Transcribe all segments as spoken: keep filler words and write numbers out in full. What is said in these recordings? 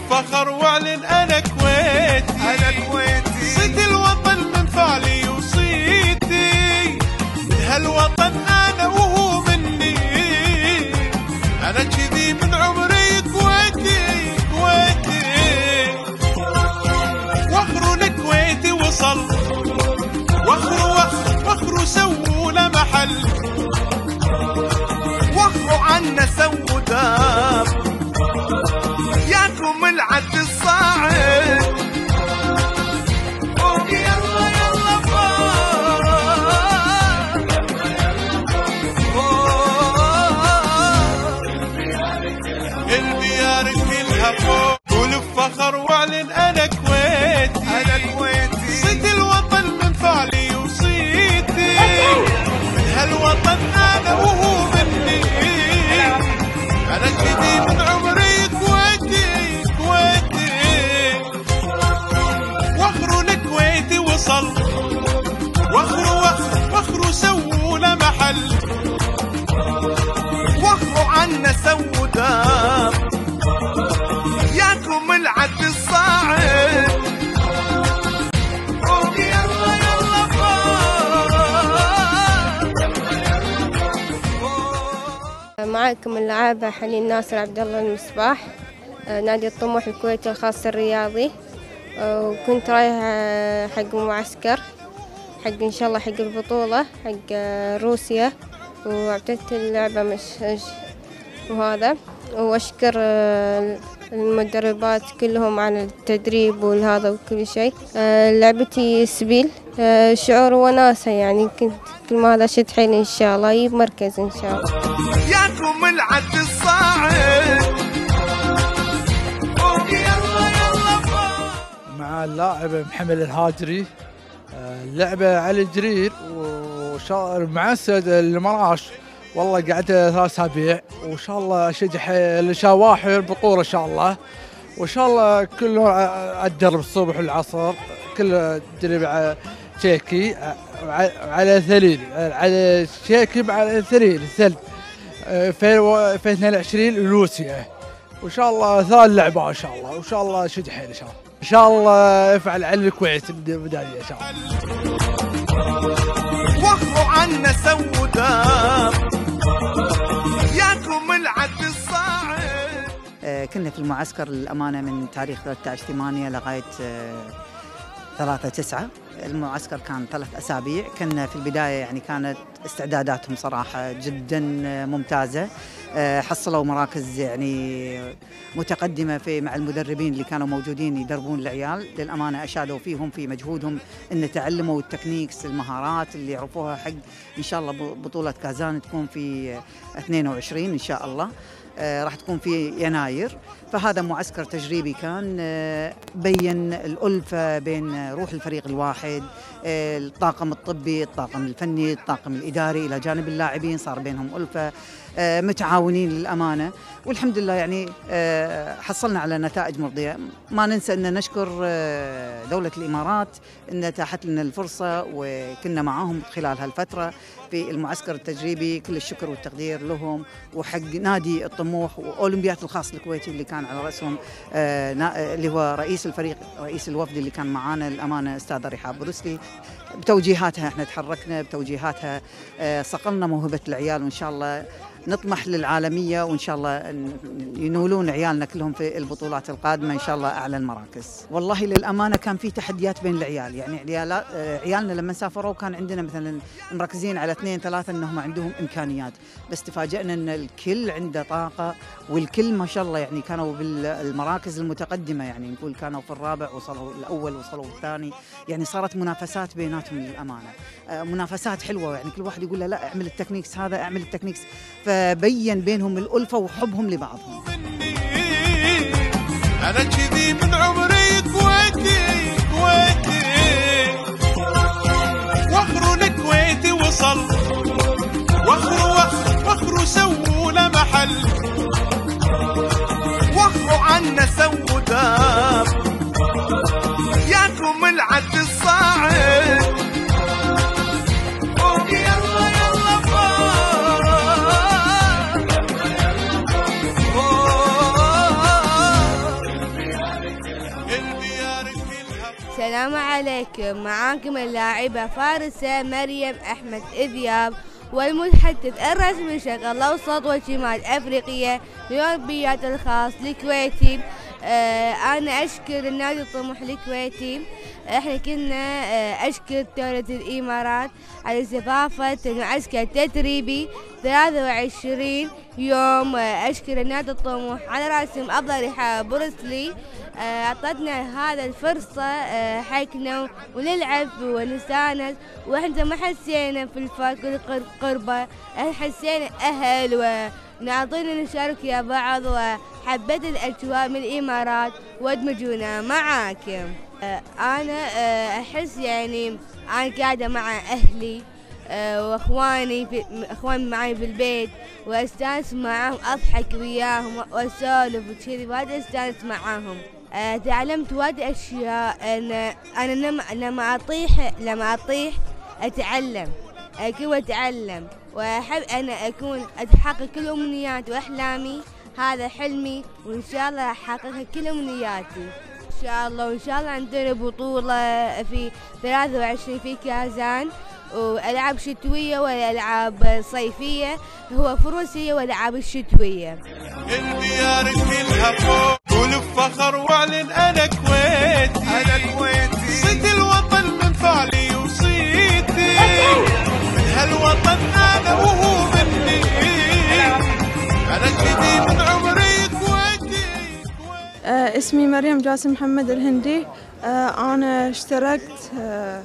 وللفخر واعلن انا كويتي، انا كويتي، صيت الوطن من فعلي وصيتي، من هالوطن انا وهو مني، انا كذي من عمري كويتي كويتي، وخروا الكويتي وصل، وخروا وخروا وخروا سووا له محل، وخروا عنا سووا دار، ياكم العد الصاعد، قوم يلا يلا فوق، الديار كلها فوق، وللفخر واعلن انا كويتي، انا كويتي، صيت الوطن من فعلي وصيتي، من هالوطن انا وهو مني، انا كذي من عمري كويتي كويتي، وخروا الكويتي وصل، وخروا وخروا وخروا سووا له محل، وخروا عنا سووا دار، ياكم العد الصاعد، قوم يلا يلا فوق. معكم اللاعبة حنين ناصر عبد الله المصباح، نادي الطموح الكويتي الخاص الرياضي، وكنت رايحة حق معسكر حق إن شاء الله حق البطولة حق روسيا، واعتدت اللعبة مش وهذا، وأشكر المدربات كلهم على التدريب والهذا وكل شيء. لعبتي سبيل، شعور وناسة يعني، كنت كل ما هذا شد حيلي إن شاء الله يجيب مركز إن شاء الله. ياكم العد الصاعد، قوم يلا يلا فوق. مع اللاعب محمد الهاجري، اللعبة على الجرير ومعسد المراش، والله قعدت ثلاث اسابيع، وان شاء الله اشجع الشواحي البطولة ان شاء الله، وان شاء الله كله اتدرب الصبح والعصر، كله تدريب على تشيكي على ثليل، على تشيكي على ثليل الثلج في اثنين وعشرين روسيا، وان شاء الله ثلاث لعبة ان شاء الله، وان شاء الله اشجع حيل ان شاء الله، ان شاء الله افعل على الكويت الميدالية ان شاء الله. وخروا عنا سووا دار، ياكم العد الصاعد. كنا في المعسكر للأمانة من تاريخ ثلاثة عشر ثمانية لغاية ثلاثة تسعة، المعسكر كان ثلاث أسابيع. كنا في البداية يعني كانت استعداداتهم صراحة جدا ممتازة، حصلوا مراكز يعني متقدمة في مع المدربين اللي كانوا موجودين يدربون العيال، للأمانة أشادوا فيهم في مجهودهم إن تعلموا التكنيكس، المهارات اللي يعرفوها حق إن شاء الله بطولة كازان تكون في اثنين وعشرين إن شاء الله، راح تكون في يناير. فهذا معسكر تجريبي كان بين الألفة بين روح الفريق الواحد، الطاقم الطبي، الطاقم الفني، الطاقم الإداري إلى جانب اللاعبين، صار بينهم ألفة، متعاونين للأمانة، والحمد لله يعني حصلنا على نتائج مرضية. ما ننسى أن نشكر دولة الإمارات أن أتاحت لنا الفرصة وكنا معاهم خلال هالفترة في المعسكر التجريبي. كل الشكر والتقدير لهم، وحق نادي الطموح وأولمبيات الخاص الكويتي اللي كان على رأسهم اللي هو رئيس الفريق، رئيس الوفد اللي كان معانا الأمانة أستاذة رحاب بروسلي. بتوجيهاتها احنا تحركنا، بتوجيهاتها صقلنا موهبة العيال، وإن شاء الله نطمح للعالمية، وإن شاء الله ينولون عيالنا كلهم في البطولات القادمة إن شاء الله أعلى المراكز. والله للأمانة كان في تحديات بين العيال، يعني عيال عيالنا لما سافروا كان عندنا مثلا مركزين على اثنين ثلاثة أنهم عندهم إمكانيات، بس تفاجأنا أن الكل عنده طاقة، والكل ما شاء الله يعني كانوا بالمراكز المتقدمة، يعني نقول كانوا في الرابع وصلوا الأول وصلوا الثاني، يعني صارت منافسات بيناتهم للأمانة، منافسات حلوة، يعني كل واحد يقول له لا اعمل التكنيكس هذا، اعمل التكنيكس، فبين بينهم الألفة وحبهم لبعضهم. أنا كذي من عمري كويتي كويتي، وخروا الكويتي وصل، وخروا وخروا وخروا سووا له محل، وخروا عنا سووا دار، ياكم العد الصاعد. عليكم، معاكم اللاعبة فارسة مريم أحمد إذياب والمتحدث الرسمي للشرق الأوسط وشمال أفريقيا لأولمبياد الخاص الكويتي. آه أنا أشكر النادي الطموح الكويتي. احنا كنا آه أشكر دولة الإمارات على استضافة المعسكر التدريبي ثلاثة وعشرين يوم. آه أشكر النادي الطموح على رأسهم أفضل رحاب بروسلي، أعطتنا هذا الفرصة آه حقنا ونلعب ونستانس، واحنا ما حسينا في الفرق قربة، احنا حسينا أهل ونعطينا نشارك يا بعض، وحبيت الأجواء من الإمارات وادمجونا معاكم. آه أنا آه أحس يعني أنا قاعدة مع أهلي آه واخواني في اخواني معي في البيت، واستانس معاهم، اضحك وياهم واسولف وكذي، وايد استانس معاهم. آه تعلمت وايد اشياء. انا انا لما لما اطيح لما اطيح اتعلم، اكون اتعلم، واحب انا اكون اتحقق كل امنياتي واحلامي. هذا حلمي، وان شاء الله احقق كل امنياتي ان شاء الله. وان شاء الله عندنا بطولة في ثلاثة وعشرين في كازان، والعاب شتويه والالعاب صيفيه، هو فروسيه والالعاب الشتويه. الديار كلها فوق قول بفخر واعلن انا كويتي، انا كويتي، صيت الوطن من فعلي وصيتي، من هالوطن انا وهو مني، انا ابتدي من عمري كويتي. آه اسمي مريم جاسم محمد الهندي. آه انا اشتركت آه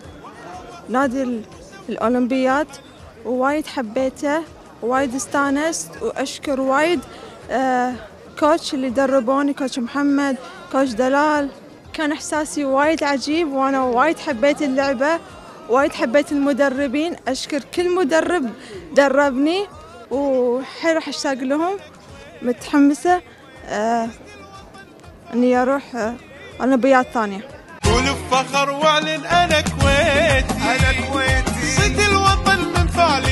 نادي الأولمبياد ووايد حبيته ووايد استانست، وأشكر وايد آه كوتش اللي دربوني، كوتش محمد، كوتش دلال. كان إحساسي وايد عجيب، وأنا وايد حبيت اللعبة، وايد حبيت المدربين. أشكر كل مدرب دربني وحيل راح أشتاق لهم. متحمسة آه إني أروح آه أولمبياد ثانية. قول بفخر واعلن انا كويتي، انا كويتي، صيت الوطن من فعلي